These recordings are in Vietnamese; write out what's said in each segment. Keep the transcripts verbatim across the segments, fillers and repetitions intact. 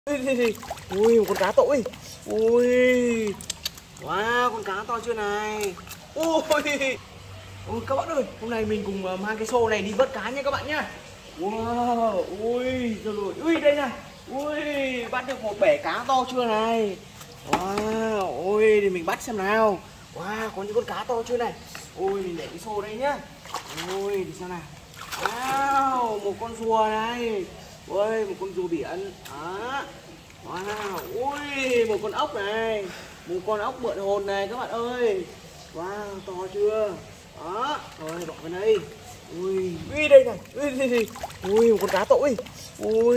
Ui, một con cá to ui. Ui. Wow, con cá to chưa này. Ui. Ui các bạn ơi, hôm nay mình cùng uh, mang cái xô này đi vớt cá nha các bạn nhá. Wow, ui, rồi rồi. Ui đây này. Ui, bắt được một bể cá to chưa này. Wow, ui thì mình bắt xem nào. Wow, có những con cá to chưa này. Ui, mình để cái xô đây nhá. Ui, đi xem nào. Wow, một con rùa này. Ui, một con rùa biển. Đó. Wow, ui, một con ốc này. Một con ốc bợn hồn này các bạn ơi. Wow, to chưa. Đó, rồi bỏ vào đây. Ui, ui đây này. Ui, ui, ui. Ui, một con cá to ui. Ui.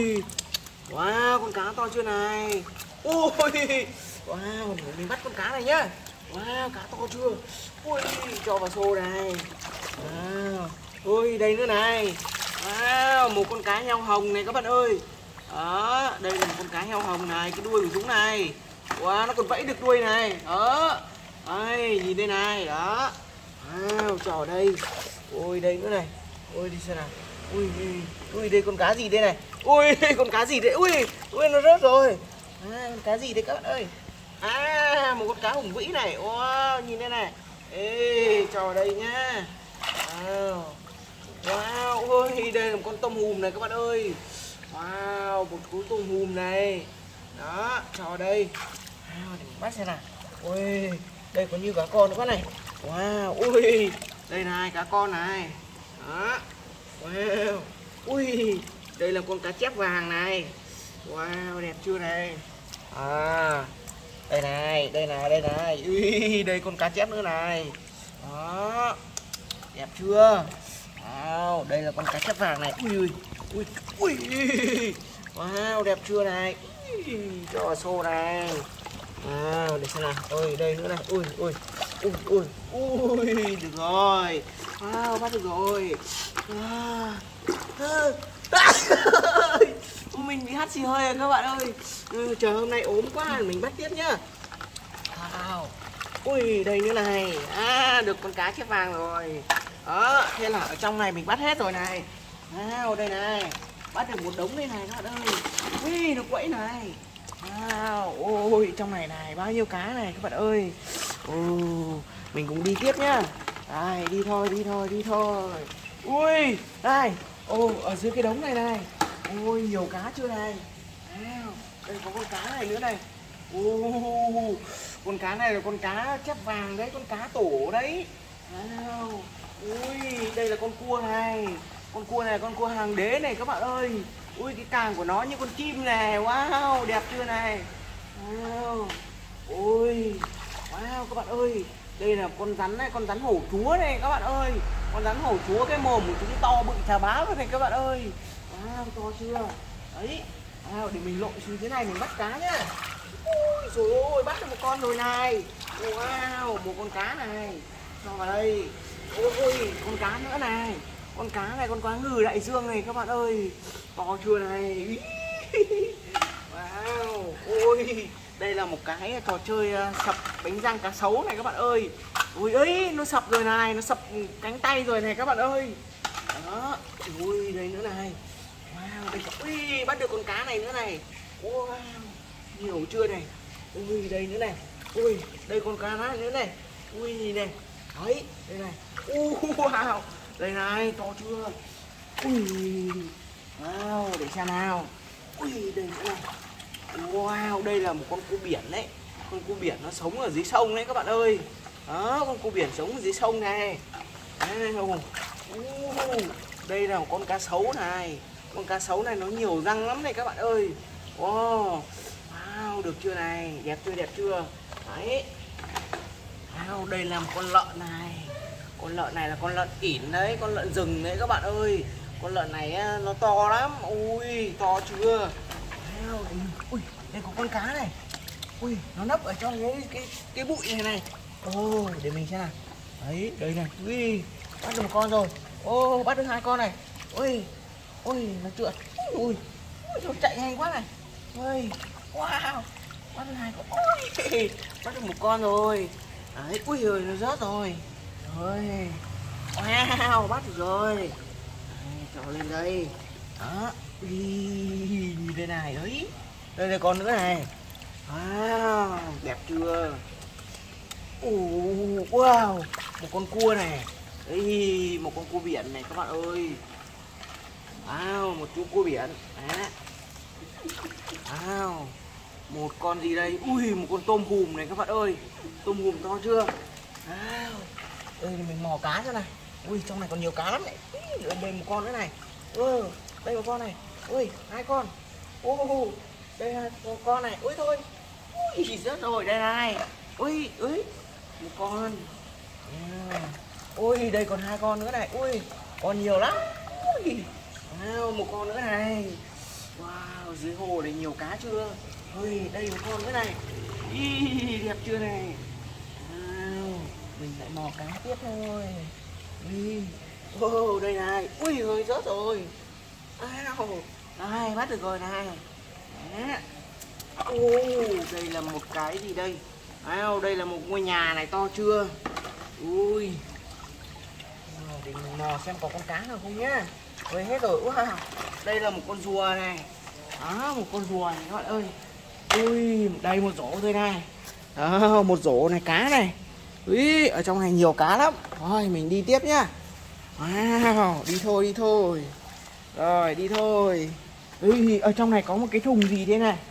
Wow, con cá to chưa này. Ui. Wow, để mình bắt con cá này nhá. Wow, cá to chưa. Ui, cho vào xô này. Wow. Ui, đây nữa này. Wow, một con cá heo hồng này các bạn ơi. Đó, đây là một con cá heo hồng này, cái đuôi của chúng này. Wow, nó còn vẫy được đuôi này. Đó. Đây, nhìn đây này, đó. Wow, cho ở đây. Ui, đây nữa này. Ui, đi xem nào. Ui, ui, ui, đây con cá gì đây này. Ui, con cá gì đấy. Ui, ui, nó rớt rồi. À, con cá gì đấy các bạn ơi. À, một con cá hùng vĩ này. Wow, nhìn đây này. Ê, cho vào đây nhá. Wow. Wow, ôi, đây là một con tôm hùm này các bạn ơi. Wow, một cú tôm hùm này. Đó, cho vào đây. Wow, để mình bắt xem nào. Ui, đây có như cá con nữa các này. Wow, ui, đây này, cá con này. Đó. Wow, ui, đây là con cá chép vàng này. Wow, đẹp chưa này. À, đây này, đây này, đây này. Ui, đây con cá chép nữa này. Đó, đẹp chưa. Wow, đây là con cá chép vàng này. Ui, ui, ui, ui. Wow, đẹp chưa này. Ui, cho vào xô này. Wow, để xem nào. Ôi, đây nữa này. Ui, ui, ui, ui, ui, được rồi. Wow, bắt được rồi. Wow. Mình bị hắt xì hơi rồi các bạn ơi. Ừ, trời hôm nay ốm quá, mình bắt tiếp nhá. Wow. Ui, đây nữa này. À, được con cá chép vàng rồi. Đó, thế là ở trong này mình bắt hết rồi này. Wow, đây này. Bắt được một đống đây này các bạn ơi. Ui, nó quẫy này. Wow, ôi, trong này này, bao nhiêu cá này các bạn ơi. Ồ, mình cũng đi tiếp nhá. Đây, đi thôi, đi thôi, đi thôi. Ui, đây. Ồ, ở dưới cái đống này này. Ôi, nhiều cá chưa này. Wow, đây có con cá này nữa này. Ồ, con cá này là con cá chép vàng đấy, con cá tổ đấy. Wow. Ui, đây là con cua này. Con cua này, con cua hàng đế này các bạn ơi. Ui, cái càng của nó như con chim này. Wow, đẹp chưa này. Wow. Ui, wow các bạn ơi. Đây là con rắn này, con rắn hổ chúa này các bạn ơi. Con rắn hổ chúa, cái mồm của chúng to bự chà bá rồi này các bạn ơi. Wow, to chưa. Đấy. Wow, để mình lội xuống dưới này mình bắt cá nhá. Ui, trời ơi, bắt được một con rồi này. Wow, một con cá này. Cho vào đây. Ôi, con cá nữa này. Con cá này, con cá ngừ đại dương này các bạn ơi. To chưa này. Wow, ôi, đây là một cái trò chơi sập bánh răng cá sấu này các bạn ơi. Ui ấy, nó sập rồi này, nó sập cánh tay rồi này các bạn ơi. Đó, ui, đây nữa này. Wow, đây, ui, bắt được con cá này nữa này. Wow, nhiều chưa này. Ui, đây nữa này. Ui, đây con cá này nữa này. Ui, nhìn này. Đấy, đây này. Uh, wow, đây này, to chưa. Ui, wow, để xem nào. Ui, đây nữa này. Wow, đây là một con cua biển đấy. Con cua biển nó sống ở dưới sông đấy các bạn ơi. Đó, con cua biển sống ở dưới sông này. Đây, uh, đây là một con cá sấu này. Con cá sấu này nó nhiều răng lắm này các bạn ơi. Wow, wow, được chưa này. Đẹp chưa, đẹp chưa. Đấy. Wow, đây là một con lợn này. Con lợn này là con lợn ỉn đấy, con lợn rừng đấy các bạn ơi. Con lợn này nó to lắm. Ui, to chưa. Wow, ui, đây có con cá này. Ui, nó nấp ở trong cái cái cái bụi này này. Ồ, để mình xem nào. Đấy, đây này. Ui, bắt được một con rồi. Ô, bắt được hai con này. Ui, ui, nó trượt. Ui, nó chạy nhanh quá này. Ui, wow, bắt được hai con. Ui, bắt được một con rồi. Đấy, ui rồi, nó rớt rồi. Rồi, wow, bắt được rồi. Đấy, cho lên đây. Đó, ui, nhìn đây này, đấy. Đây là con nữa này. Wow, đẹp chưa? Ồ, wow, một con cua này. Đây, một con cua biển này các bạn ơi. Wow, một chú cua biển. Đấy. Wow, một con gì đây? Ui, một con tôm hùm này các bạn ơi. Tôm hùm to chưa? Wow. Đây mình mò cá ra này. Ui, trong này còn nhiều cá lắm này. Ui, đây một con nữa này. Ừ, đây một con này. Ui, hai con. Ô, đây là một con này. Ui thôi. Ui, rớt rồi, đây này. Ui, ui, một con. Yeah. Ui, đây còn hai con nữa này. Ui, còn nhiều lắm. Ui, wow, một con nữa này. Wow, dưới hồ này nhiều cá chưa? Ui, đây một con nữa này. Ý, đẹp chưa này? Wow, mình lại mò cá tiếp thôi. Ui, oh, đây này. Ui, hơi rớt rồi. Wow, đây, bắt được rồi này. Đấy. Oh, đây là một cái gì đây? Wow, đây là một ngôi nhà này to chưa? Ui, wow, để mình mò xem có con cá nào không nhá. Ui, hết rồi. Wow, đây là một con rùa này. Đó, một con rùa này các bạn ơi. Ui, đây một rổ thôi này. Đó, một rổ này cá này. Ui, ở trong này nhiều cá lắm. Rồi, mình đi tiếp nhá. Wow, đi thôi, đi thôi. Rồi, đi thôi. Ui, ở trong này có một cái thùng gì thế này.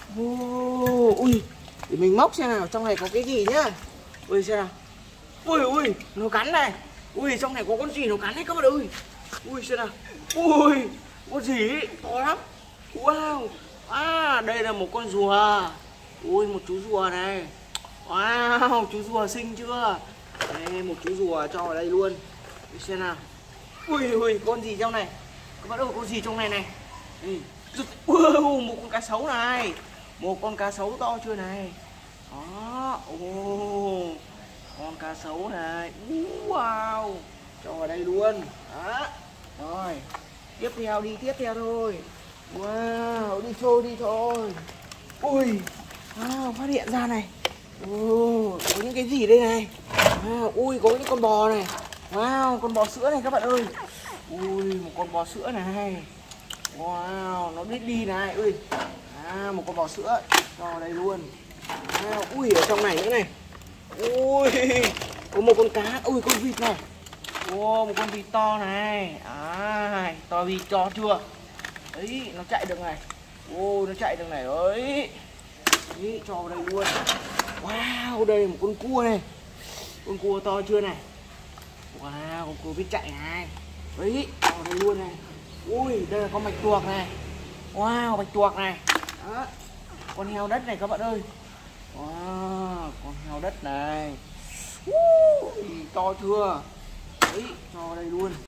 Oh, ui, để mình móc xem nào, trong này có cái gì nhá. Ui, xem nào. Ui, ui, nó cắn này. Ui, trong này có con gì nó cắn đấy các bạn ơi. Ui, xem nào. Ui, con gì ấy, to lắm. Wow, à, đây là một con rùa. Ui, một chú rùa này. Wow, chú rùa xinh chưa? Đây, một chú rùa cho ở đây luôn. Ui, xem nào. Ui, ui, con gì trong này? Các bạn ơi, con gì trong này này? Ui, wow, một con cá sấu này. Một con cá sấu to chưa này? Đó, oh, con cá sấu này. Wow, cho vào đây luôn. Đó, rồi, tiếp theo đi, tiếp theo thôi. Wow, đi thôi, đi thôi. Ui, wow, phát hiện ra này. Oh, có những cái gì đây này? Wow, ui, có những con bò này. Wow, con bò sữa này các bạn ơi. Ui, một con bò sữa này. Wow, nó biết đi này. Ui, à, một con bò sữa cho vào đây luôn. Wow, ui, ở trong này nữa này. Ui, có một con cá. Ui, con vịt này. Wow, một con vịt to này. À, to vịt to chưa? Đấy, nó chạy được này. Ô, nó chạy được này. Đấy. Đấy, cho vào đây luôn. Wow, đây là một con cua này. Con cua to chưa này? Wow, con cua biết chạy này. Đấy, cho vào đây luôn này. Ui, đây là con bạch tuộc này. Wow, bạch tuộc này. Đó. Con heo đất này các bạn ơi. Wow, con heo đất này. Ui, to chưa? Đấy, cho vào đây luôn.